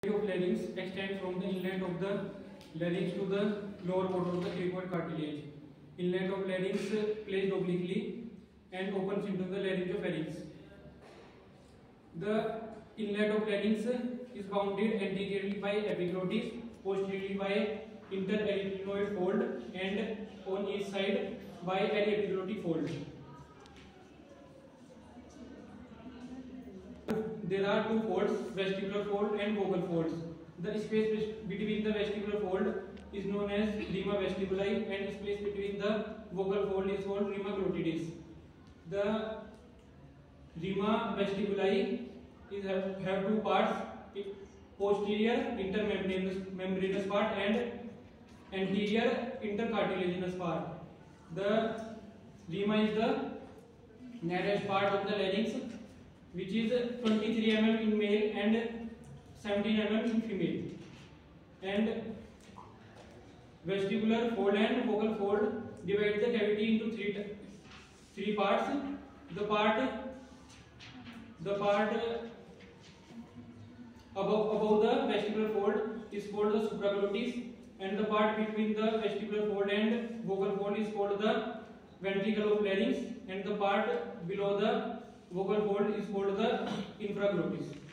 of larynx extends from the inlet of the larynx to the lower border of the cricoid cartilage. Inlet of larynx placed obliquely and opens into the laryngopharynx. The inlet of larynx is bounded anteriorly by epiglottis, posteriorly by interarytenoid fold, and on each side by aryepiglottic fold. There are two folds, vestibular fold and vocal folds. The space between the vestibular fold is known as rima vestibuli, and space between the vocal fold is called rima glottidis. The rima vestibuli have two parts: posterior intermembranous part and anterior intercartilaginous part. The rima is the narrowest part of the larynx, which is 23 mm in male and 17 mm in female. And vestibular fold and vocal fold divide the cavity into three parts. The part above the vestibular fold is called the supraglottis, and the part between the vestibular fold and vocal fold is called the ventricle of larynx, and the part below the vocal fold is called the infraglottis.